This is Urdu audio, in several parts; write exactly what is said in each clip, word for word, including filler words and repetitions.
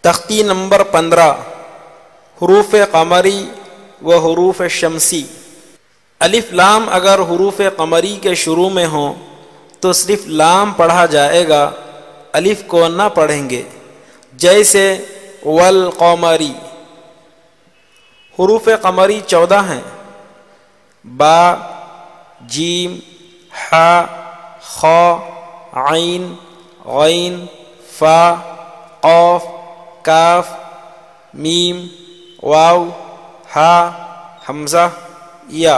تختی نمبر پندرہ، حروف قمری و حروف شمسی۔ الف لام اگر حروف قمری کے شروع میں ہوں تو صرف لام پڑھا جائے گا، الف کو نہ پڑھیں گے، جیسے والقمری۔ حروف قمری چودہ ہیں، با، جیم، حا، خا، عین، غین، فا، قاف، کاف، میم، واو، ہا، حمزہ، یا۔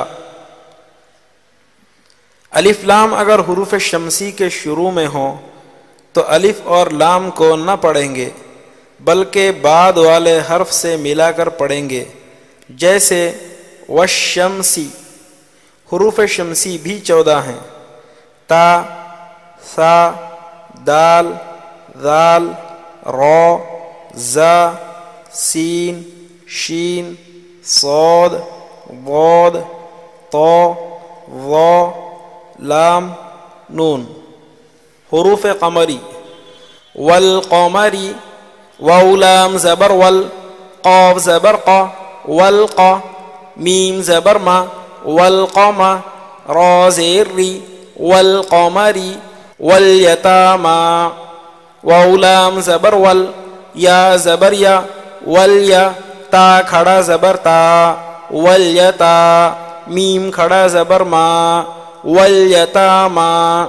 الف لام اگر حروف شمسی کے شروع میں ہوں تو الف اور لام کو نہ پڑھیں گے بلکہ بعد والے حرف سے ملا کر پڑھیں گے، جیسے والشمسی۔ حروف شمسی بھی چودہ ہیں، تا، ثا، دال، ذال، را، زا، سین، شین، صاد، ضاد، طا، ظا، لام، نون۔ حروف قمری والقمری، واو لام زبر ول، قاف زبر قا، والقا، میم زبر ما، والقما، را زیر ری، والقمری، والیتاما، واو لام زبر ول، یا زبر یا، والیا، تا کھڑا زبر تا، والیتا، میم کھڑا زبر ما، والیتاما،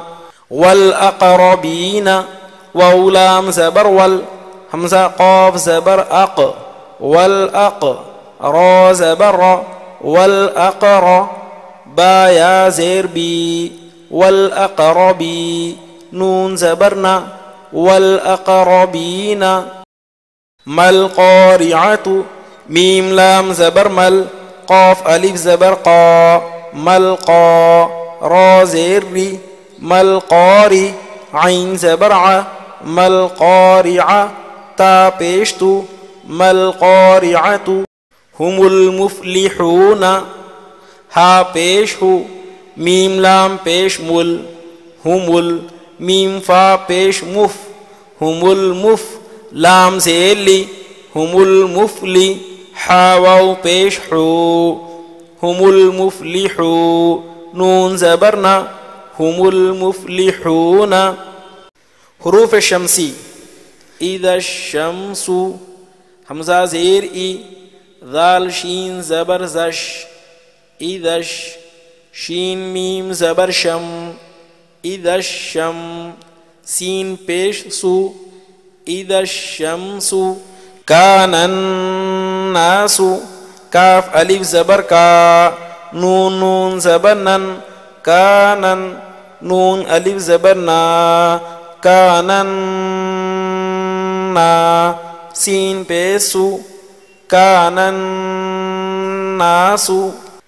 والاقربین، واو لام زبر ول، حمزہ قاف زبر اق، والاق، را زبر را، والاقر، با یا زیر بی، والاقربی، نون زبرنا، والاقربین۔ مل قارعۃ، میم لام زبر مل، قاف الف زبر قا، مل قا، را زیر ری، مل قاری، عین زبر ع، مل قارعہ، تا پیش تو، مل قارعۃ۔ ہم المفلحون، ہا پیش ہو، میم لام پیش مل، ہم ال، میم فا پیش مف، ہم المف، لام زیر لی، ہم المفلی، حا واو پیش حو، ہم المفلحو، نون زبرنا، ہم المفلحون۔ حروف شمسی اذا الشمس، حمزہ زیر ای، ذال شین زبر زش، اذا شین میم زبر شم، اذا الشم، سین پیش سو، اذا الشمس، کان الناس، کاف الف زبر کا، نون نون زبر نن، کانن، نون الف زبر نا، کانن نا، سین پیسو، کانن ناسو۔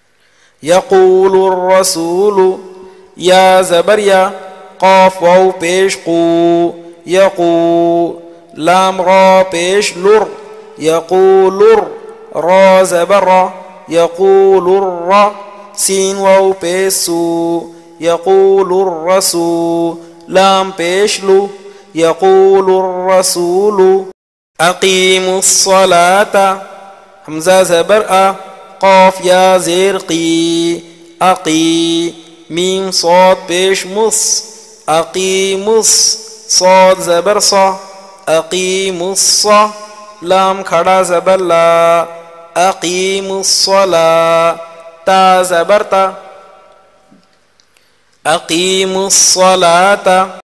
یقول الرسول، یا زبر یا، قاف واو پیش قو، یقو، لام را پیش لر، یقول را زبر را، یقول الرا، سین واو پیسو، یقول الرسول، لام پیش لو، یقول الرسول۔ اقیموا الصلاة، حمزہ زبر آ، قاف یا زیر قی، اقی، میم صاد پیش مس، اقیمس، صاد زبر صا، اقیموا الصا، لام کھڑا زبر لا، اقیموا الصلاة، تا زبر تا، اقیموا الصلاة۔